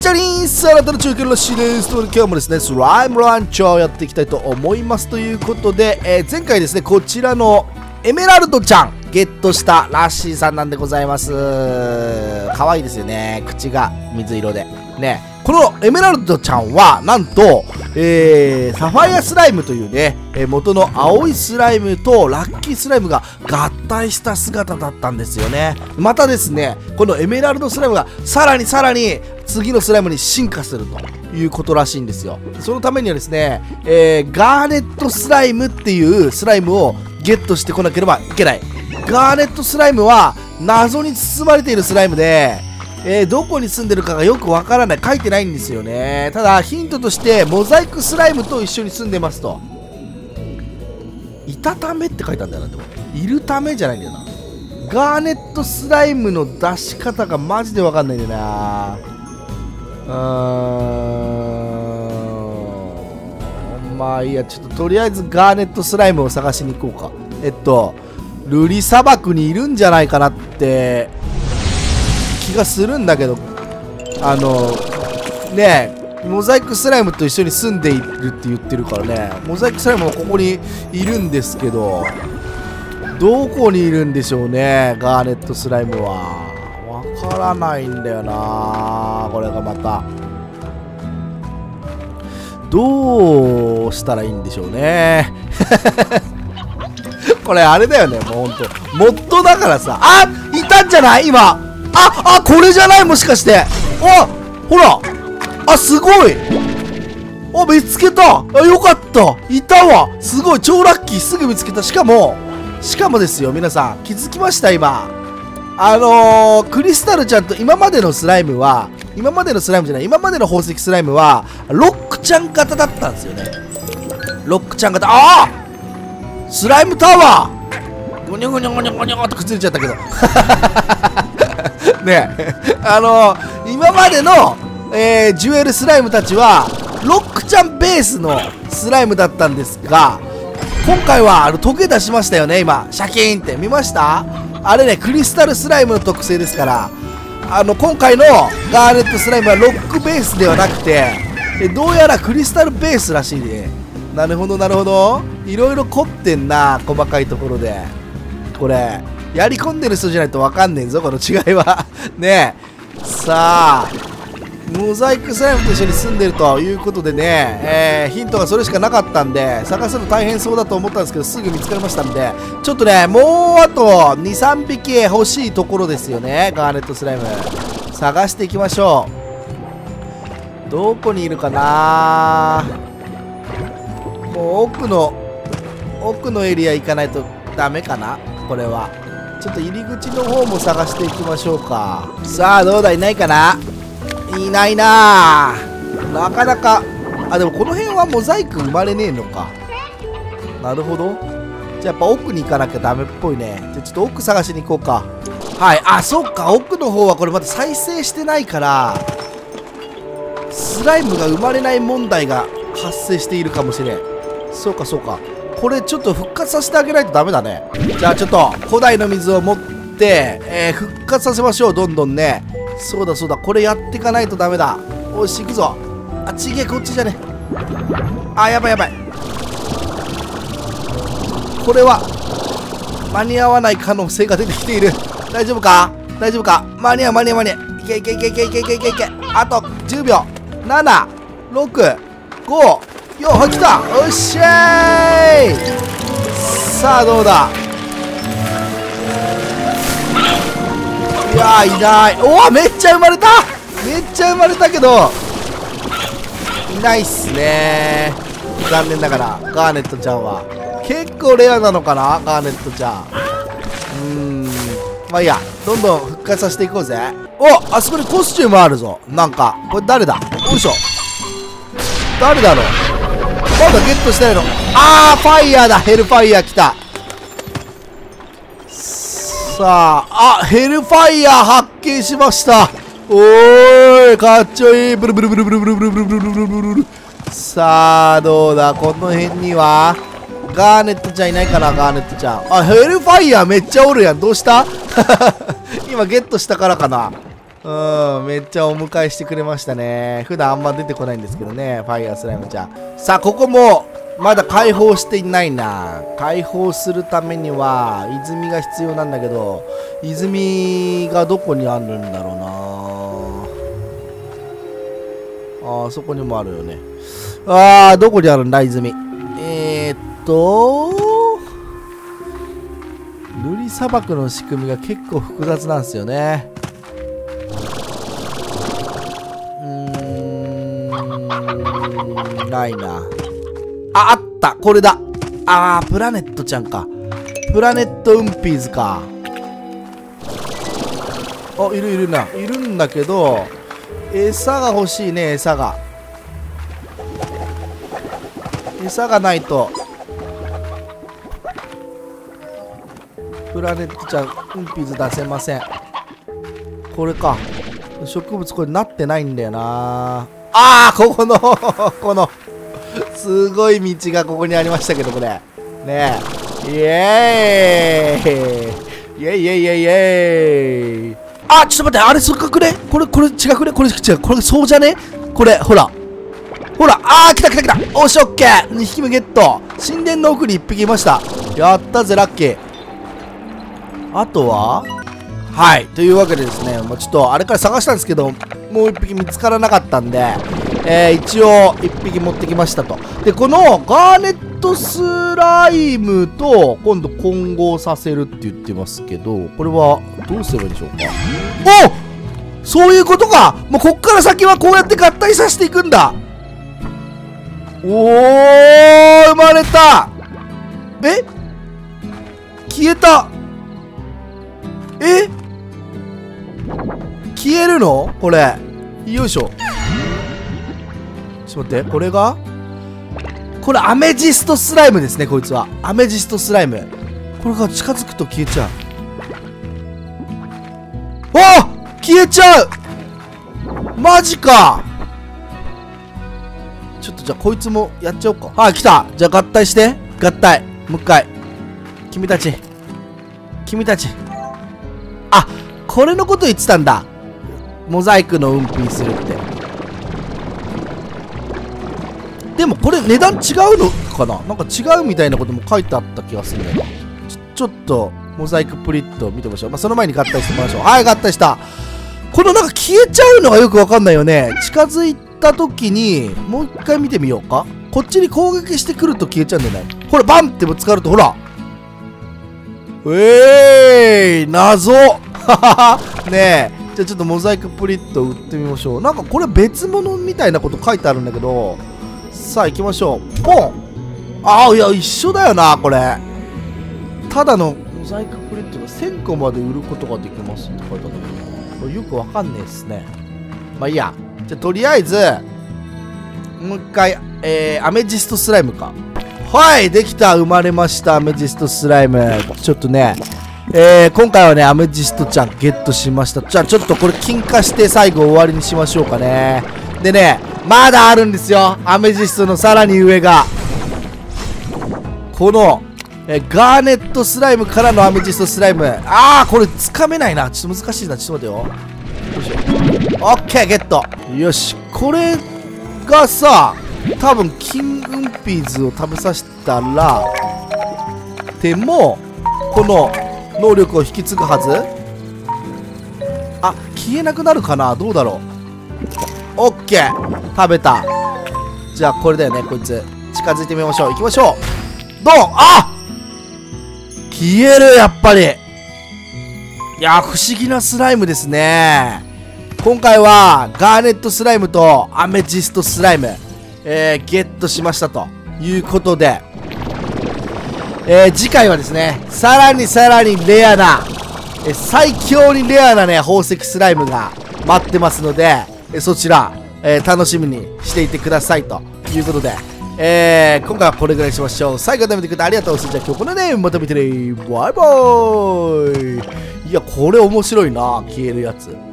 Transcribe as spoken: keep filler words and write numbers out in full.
チャリンス、あなたの中継のらしいです。ということで今日もですね、スライムランチャーをやっていきたいと思いますということで、えー、前回ですね、こちらのエメラルドちゃんゲットしたラッシーさんなんでございます。可愛いですよね、口が水色でね。このエメラルドちゃんはなんと、えー、サファイアスライムというね、えー、元の青いスライムとラッキースライムが合体した姿だったんですよね。またですね、このエメラルドスライムがさらにさらに次のスライムに進化するということらしいんですよ。そのためにはですね、えー、ガーネットスライムっていうスライムをゲットしてこなければいけない。ガーネットスライムは謎に包まれているスライムで、えー、どこに住んでるかがよくわからない。書いてないんですよね。ただヒントとしてモザイクスライムと一緒に住んでますと。いたためって書いたんだよな。でもいるためじゃないんだよな。ガーネットスライムの出し方がマジでわかんないんだよな。うーん、まあいいや、ちょっととりあえずガーネットスライムを探しに行こうか。えっとルリ砂漠にいるんじゃないかなって気がするんだけど、あのねえ、モザイクスライムと一緒に住んでいるって言ってるからね、モザイクスライムもここにいるんですけど、どこにいるんでしょうね、ガーネットスライムは。わからないんだよな、これがまた。どうしたらいいんでしょうね。これあれだよね、もうほんとモッドだからさ。あ、いたんじゃない今。あ、あ、これじゃない、もしかして。あ、ほら、あ、すごい。あ、見つけた。あ、よかった、いたわ。すごい、超ラッキー、すぐ見つけた。しかもしかもですよ、皆さん気づきました？今あのー、クリスタルちゃんと今までのスライムは今までのスライムじゃない今までの宝石スライムはロックちゃん型だったんですよね。ロックちゃん型。ああ、スライムタワーゴニョゴニョゴニョゴニョって崩れちゃったけどねえ、あのー、今までの、えー、ジュエルスライムたちはロックちゃんベースのスライムだったんですが、今回はあのトゲ出しましたよね。今シャキーンって見ました？あれね、クリスタルスライムの特性ですから、あの今回のガーネットスライムはロックベースではなくて、えどうやらクリスタルベースらしいね。なるほどなるほど、いろいろ凝ってんな、細かいところで。これやり込んでる人じゃないと分かんねえぞ、この違いはねえ。さあモザイクスライムと一緒に住んでるということでね、えー、ヒントがそれしかなかったんで探すの大変そうだと思ったんですけど、すぐ見つかりましたんで、ちょっとねもうあとにさんびき欲しいところですよね。ガーネットスライム探していきましょう。どこにいるかな。もう奥の奥のエリア行かないとダメかな。これはちょっと入り口の方も探していきましょうか。さあどうだ、いないかな。いないなぁ、なかなか。あ、でもこの辺はモザイク生まれねえのか。なるほど、じゃあやっぱ奥に行かなきゃダメっぽいね。じゃあちょっと奥探しに行こうか。はい、あ、そっか、奥の方はこれまだ再生してないからスライムが生まれない問題が発生しているかもしれん。そうかそうか、これちょっと復活させてあげないとダメだね。じゃあちょっと古代の水を持って、えー、復活させましょう、どんどんね。そうだそうだ、これやっていかないとダメだ。おし、行くぞ。あ、ちげえ、こっちじゃね。あ、やばいやばい、これは間に合わない可能性が出てきている。大丈夫か大丈夫か、間に合う間に合う間に合う。いけいけいけいけいけいけいけいけ、あとじゅうびょう。なな、ろく、ご、よん、はい、来た。おっしゃーい。さあどうだ。いやー、いない。おお、めっちゃ生まれた、めっちゃ生まれたけどいないっすね。残念ながらガーネットちゃんは結構レアなのかな。ガーネットちゃん、うーん、まあいいや、どんどん復活させていこうぜ。お、あそこにコスチュームあるぞ。なんかこれ誰だ。よいしょ、誰だろう。まだゲットしてないの。あー、ファイヤーだ。ヘルファイヤー来た。さあ、あ、ヘルファイヤー発見しました。おーい、かっちょいい。ブルブルブルブルブルブルブルブルブルブルブル。さあどうだ、この辺にはガーネットちゃんいないかな。ガーネットちゃん、あ、ヘルファイヤーめっちゃおるやん。どうした今ゲットしたからかな。 うん、めっちゃお迎えしてくれましたね。普段あんま出てこないんですけどね、ファイヤースライムちゃん。さあ、ここも、まだ解放していないな。解放するためには、泉が必要なんだけど、泉がどこにあるんだろうな。あー、そこにもあるよね。あー、どこにあるんだ、泉。えー、っと、瑠璃砂漠の仕組みが結構複雑なんですよね。うーん、ないな。あ、あった、これだ。あー、プラネットちゃんか。プラネットウンピーズか。あ、いるいるな。いるんだけど、餌が欲しいね、餌が。餌がないと。プラネットちゃん、ウンピーズ出せません。これか。植物これなってないんだよな。あー、ここの、この、すごい道がここにありましたけど、これ。ねえ。イエーイイエイイエイイエイイエイ。あ、ちょっと待って、あれ、そっかくねこれ、これ違くねこれ違う。これ、そうじゃねこれ、ほら。ほら、あー、来た来た来た。おし、オッケー !に 匹目ゲット。神殿の奥にいっぴきいました。やったぜ、ラッキー。あとははい。というわけでですね、もうちょっと、あれから探したんですけど、もういっぴき見つからなかったんで、えー、一応、いっぴき持ってきましたと。で、このガーネットスライムと、今度混合させるって言ってますけど、これは、どうすればいいでしょうか。おそういうことかもうこっから先はこうやって合体させていくんだ。おー、生まれた。え消えた。え消えるのこれ。よいしょ。ちょっと待って、これがこれアメジストスライムですね、こいつは。アメジストスライム。これが近づくと消えちゃう。あ消えちゃうマジか。ちょっとじゃあこいつもやっちゃおうか。はい、来た。じゃあ合体して。合体。もう一回。君たち。君たち。あ、これのこと言ってたんだ。モザイクの運搬するって。でもこれ値段違うのかな。なんか違うみたいなことも書いてあった気がするね。ちょ、ちょっと、モザイクプリット見てみましょう。まあ、その前に合体してみましょう。はい、合体した。このなんか消えちゃうのがよくわかんないよね。近づいた時に、もう一回見てみようか。こっちに攻撃してくると消えちゃうんだよね。ほら、バンってぶつかると、ほら。えーい、謎はははねえ。じゃあちょっとモザイクプリット売ってみましょう。なんかこれ別物みたいなこと書いてあるんだけど。さあ行きましょう。ポン。ああ、いや、一緒だよな、これ。ただのモザイクプリットがせんこまで売ることができますって書いてあるんだけど。これよくわかんねえっすね。まあいいや。じゃあとりあえず、もう一回、えー、アメジストスライムか。はい、できた。生まれました。アメジストスライム。ちょっとね、えー、今回はね、アメジストちゃんゲットしました。じゃあちょっとこれ金化して最後終わりにしましょうかね。でね、まだあるんですよ。アメジストのさらに上が。この、えー、ガーネットスライムからのアメジストスライム。あー、これつかめないな。ちょっと難しいな。ちょっと待ってよ。よいしょ。オッケー、ゲット。よし。これがさ、多分金運ピーズを食べさせたら、でも、この能力を引き継ぐはず。あ、消えなくなるかな。どうだろう。オッケー、食べた。じゃあこれだよね、こいつ。近づいてみましょう。行きましょう。どう。あ、消える、やっぱり。いや、不思議なスライムですね。今回はガーネットスライムとアメジストスライム、えー、ゲットしましたということで、えー、次回はですね、さらにさらにレアな、えー、最強にレアなね、宝石スライムが待ってますので、えー、そちら、えー、楽しみにしていてくださいということで、えー、今回はこれぐらいにしましょう。最後まで見てくれてありがとうございました。じゃあ今日これね、また見てね。バイバーイ。いや、これ面白いな、消えるやつ。